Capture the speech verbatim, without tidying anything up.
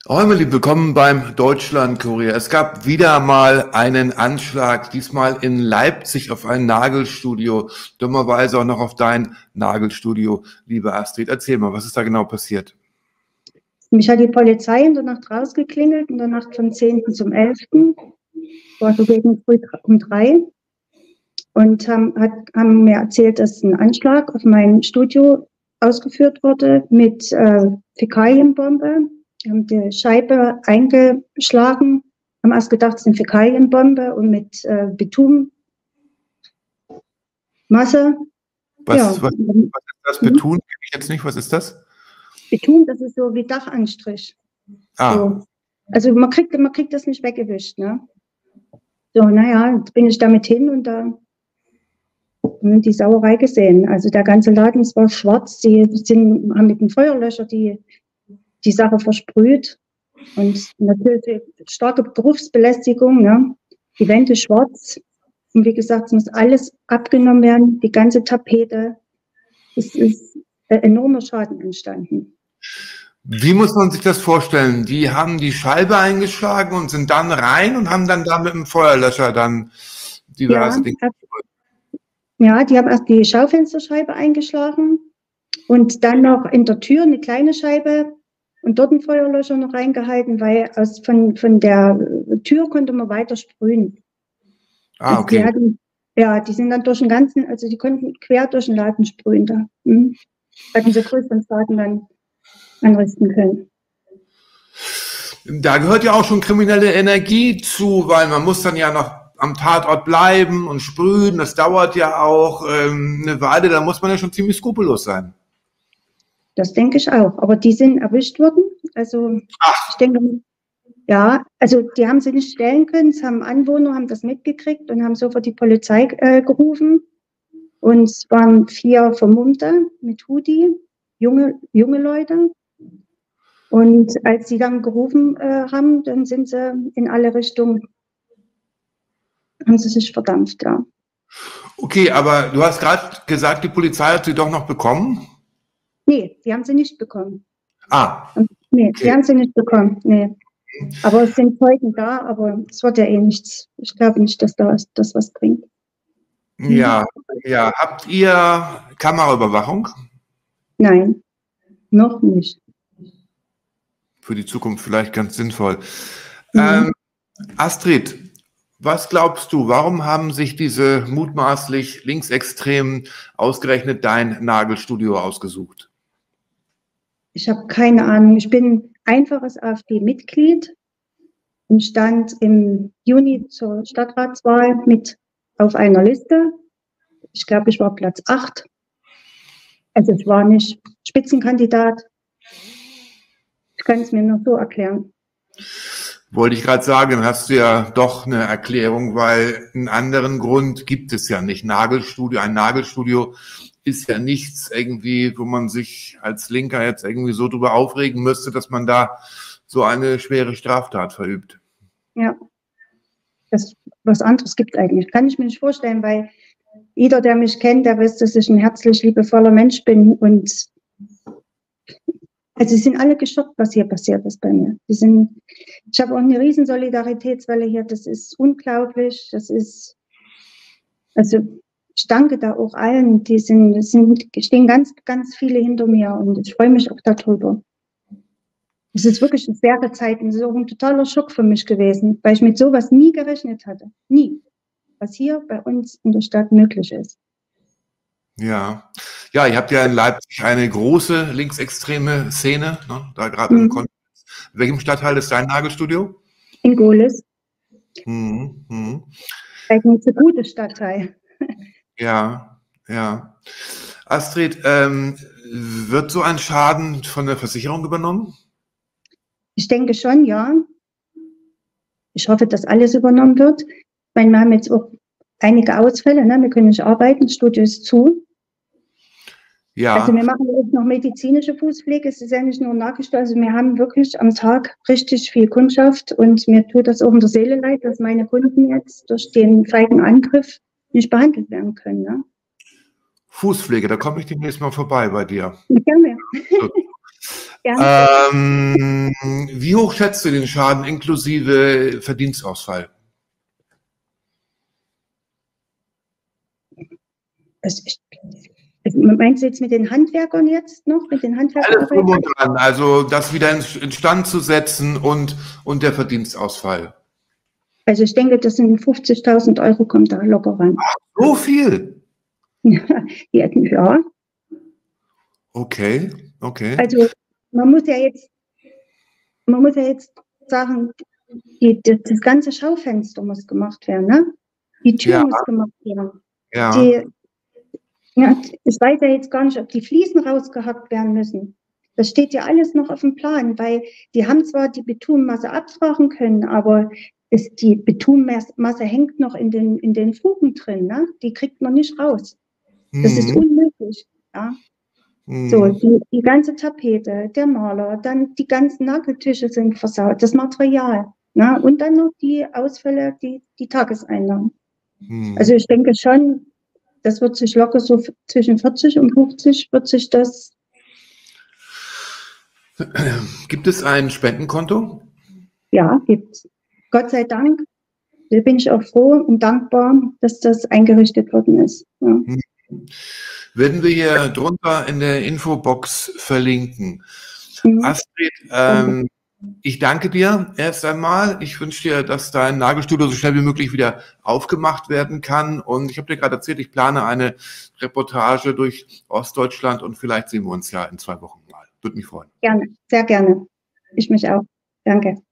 Räumeli, willkommen beim Deutschlandkurier. Es gab wieder mal einen Anschlag, diesmal in Leipzig auf ein Nagelstudio, dummerweise auch noch auf dein Nagelstudio, liebe Astrid. Erzähl mal, was ist da genau passiert? Mich hat die Polizei in der Nacht rausgeklingelt, in der Nacht vom zehnten zum elften war so gegen früh um drei und haben, hat, haben mir erzählt, dass ein Anschlag auf mein Studio ausgeführt wurde mit äh, Fäkalienbombe. Die haben die Scheibe eingeschlagen, haben erst gedacht, es ist eine Fäkalienbombe und mit äh, Betonmasse. Was, Ja. was, was ist das? Beton? Kenn ich jetzt nicht. Was ist das? Beton, das ist so wie Dachanstrich. Ah. So. Also man kriegt, man kriegt das nicht weggewischt, ne? So, naja, jetzt bin ich damit hin und da haben die Sauerei gesehen. Also der ganze Laden, es war schwarz, die sind, haben mit dem Feuerlöscher die, die Sache versprüht und natürlich starke Berufsbelästigung, ne? Die Wände schwarz und wie gesagt, es muss alles abgenommen werden, die ganze Tapete. Es ist ein enormer Schaden entstanden. Wie muss man sich das vorstellen? Die haben die Scheibe eingeschlagen und sind dann rein und haben dann da mit dem Feuerlöscher dann diverse Ja, Dinge. ja, die haben erst die Schaufensterscheibe eingeschlagen und dann noch in der Tür eine kleine Scheibe und dort einen Feuerlöscher noch reingehalten, weil aus, von, von der Tür konnte man weiter sprühen. Ah, okay. Die hatten, ja, die sind dann durch den ganzen, also die konnten quer durch den Laden sprühen da. Mhm. Hatten sie größeren Schaden dann anrichten können. Da gehört ja auch schon kriminelle Energie zu, weil man muss dann ja noch am Tatort bleiben und sprühen. Das dauert ja auch ähm, eine Weile, da muss man ja schon ziemlich skrupellos sein. Das denke ich auch. Aber die sind erwischt worden. Also Ach. ich denke, ja, also die haben sie nicht stellen können. Es haben Anwohner, haben das mitgekriegt und haben sofort die Polizei äh, gerufen. Und es waren vier Vermummte mit Hoodie, junge, junge Leute. Und als sie dann gerufen äh, haben, dann sind sie in alle Richtungen, haben sie sich verdampft, ja. Okay, aber du hast gerade gesagt, die Polizei hat sie doch noch bekommen? Nee, die haben sie nicht bekommen. Ah. Nee, okay. die haben sie nicht bekommen, nee. Aber es sind Zeugen da, aber es wird ja eh nichts. Ich glaube nicht, dass da das was bringt. Ja, ja. Habt ihr Kameraüberwachung? Nein, noch nicht. Für die Zukunft vielleicht ganz sinnvoll. Mhm. Ähm, Astrid, was glaubst du, warum haben sich diese mutmaßlich Linksextremen ausgerechnet dein Nagelstudio ausgesucht? Ich habe keine Ahnung. Ich bin einfaches AfD-Mitglied und stand im Juni zur Stadtratswahl mit auf einer Liste. Ich glaube, ich war Platz acht. Also ich war nicht Spitzenkandidat. Ich kann es mir nur so erklären. Wollte ich gerade sagen, dann hast du ja doch eine Erklärung, weil einen anderen Grund gibt es ja nicht. Nagelstudio, ein Nagelstudio ist ja nichts irgendwie, wo man sich als Linker jetzt irgendwie so drüber aufregen müsste, dass man da so eine schwere Straftat verübt. Ja, das, was anderes gibt es eigentlich. Kann ich mir nicht vorstellen, weil jeder, der mich kennt, der weiß, dass ich ein herzlich liebevoller Mensch bin und also sie sind alle geschockt, was hier passiert ist bei mir. Die sind, ich habe auch eine riesen Solidaritätswelle hier, das ist unglaublich, das ist, also ich danke da auch allen, die sind, es sind, stehen ganz, ganz viele hinter mir und ich freue mich auch darüber. Es ist wirklich eine schwere Zeit und es ist auch ein totaler Schock für mich gewesen, weil ich mit sowas nie gerechnet hatte, nie, was hier bei uns in der Stadt möglich ist. Ja, ja, ihr habt ja in Leipzig eine große linksextreme Szene, ne, da gerade Mhm. im Kontext. In welchem Stadtteil ist dein Nagelstudio? In Gohlis. Mhm. Mhm. Eigentlich ein gutes Stadtteil. Ja, ja. Astrid, ähm, wird so ein Schaden von der Versicherung übernommen? Ich denke schon, ja. Ich hoffe, dass alles übernommen wird. Ich meine, wir haben jetzt auch einige Ausfälle, ne? Wir können nicht arbeiten, das Studio ist zu. Ja. Also wir machen jetzt noch medizinische Fußpflege, es ist ja nicht nur Nagelstudio, also wir haben wirklich am Tag richtig viel Kundschaft und mir tut das auch in der Seele leid, dass meine Kunden jetzt durch den feigen Angriff nicht behandelt werden können. Ne? Fußpflege, da komme ich demnächst mal vorbei bei dir. Gerne. Ähm, wie hoch schätzt du den Schaden inklusive Verdienstausfall? Also ich, meinst du jetzt mit den Handwerkern jetzt noch? Mit den Handwerkern? Alles drum und dran, also das wieder instand zu setzen und, und der Verdienstausfall. Also ich denke, das sind fünfzigtausend Euro, kommt da locker ran. Ach, so viel? Ja, ja. Okay, okay. Also man muss ja jetzt, man muss ja jetzt sagen, die, die, das ganze Schaufenster muss gemacht werden, ne? Die Tür Ja. muss gemacht werden. Ja. Die, ja, ich weiß ja jetzt gar nicht, ob die Fliesen rausgehackt werden müssen. Das steht ja alles noch auf dem Plan, weil die haben zwar die Betonmasse abtragen können, aber ist die Betonmasse hängt noch in den, in den Fugen drin, ne? Die kriegt man nicht raus. Das mhm. ist unmöglich. Ja? Mhm. So, die, die ganze Tapete, der Maler, dann die ganzen Nageltische sind versaut, das Material, ne? Und dann noch die Ausfälle, die, die Tageseinnahmen. Mhm. Also ich denke schon, das wird sich locker so zwischen vierzig und fünfzig wird sich das. Gibt es ein Spendenkonto? Ja, gibt es. Gott sei Dank. Da bin ich auch froh und dankbar, dass das eingerichtet worden ist. Ja. Mhm. Werden wir hier drunter in der Infobox verlinken. Mhm. Astrid, ähm, ich danke dir erst einmal. Ich wünsche dir, dass dein Nagelstudio so schnell wie möglich wieder aufgemacht werden kann. Und ich habe dir gerade erzählt, ich plane eine Reportage durch Ostdeutschland und vielleicht sehen wir uns ja in zwei Wochen mal. Würde mich freuen. Gerne, sehr gerne. Ich mich auch. Danke.